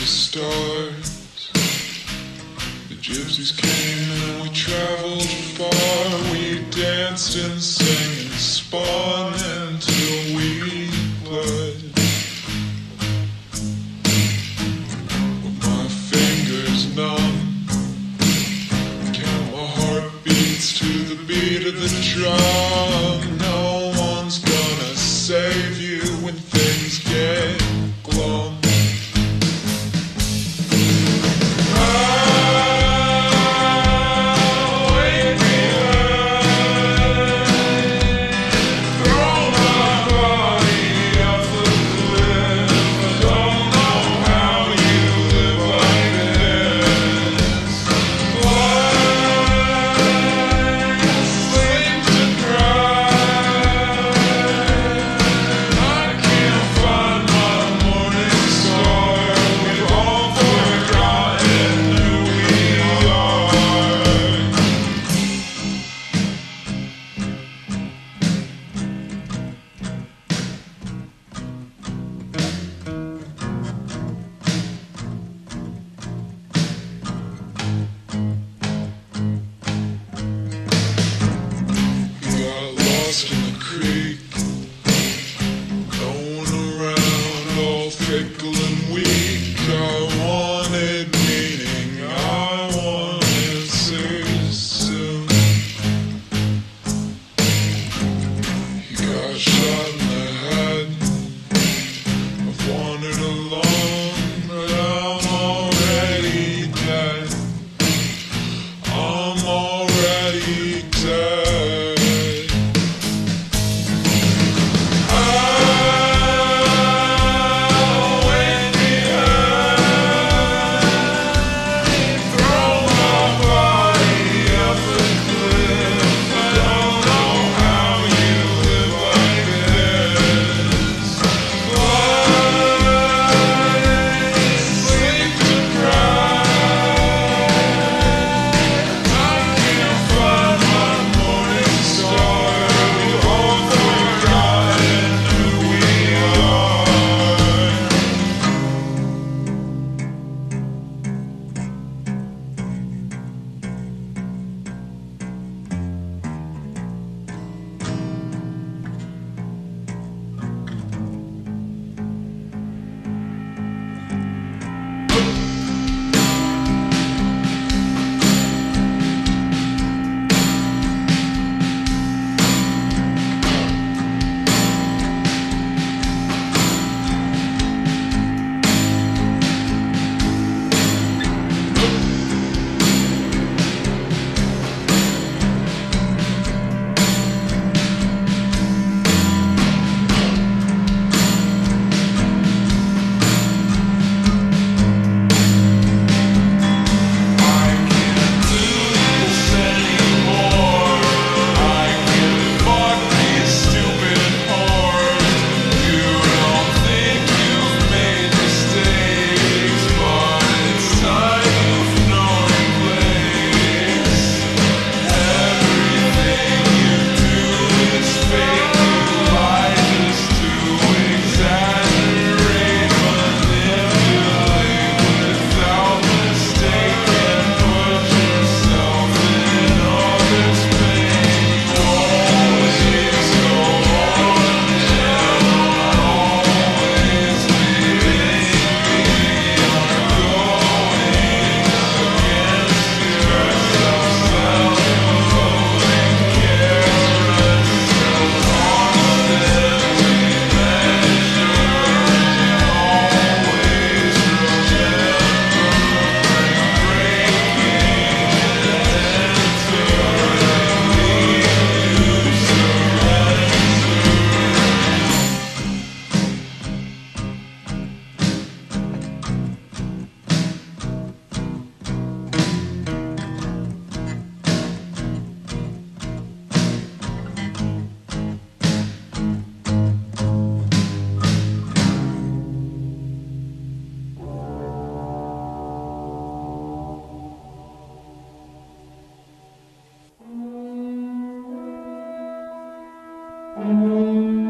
the stars. The gypsies came and we traveled far. We danced and sang and spun until we bled. With my fingers numb, count my heartbeats to the beat of the drum. No one's gonna save you when things get glum. In the creek, going around all fickle and weak. I wanted meaning, I wanted soon. You got shot in the head. I've wandered alone, but I'm already dead. I'm already dead. Mm-hmm.